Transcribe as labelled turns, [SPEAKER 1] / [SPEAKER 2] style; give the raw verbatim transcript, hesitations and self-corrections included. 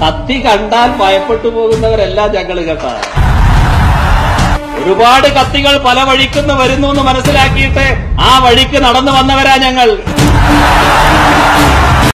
[SPEAKER 1] കത്തി കണ്ടാൽ ഭയപ്പെട്ടു പോകുന്നവരല്ല ഞങ്ങൾ കേട്ടാ. ഒരുപാട് കത്തികൾ പല വഴിക്കുന്ന് വരുന്നു എന്ന് മനസ്സിലാക്കിയിട്ട് ആ വഴിക്ക് നടന്നു വന്നവരാ ഞങ്ങൾ.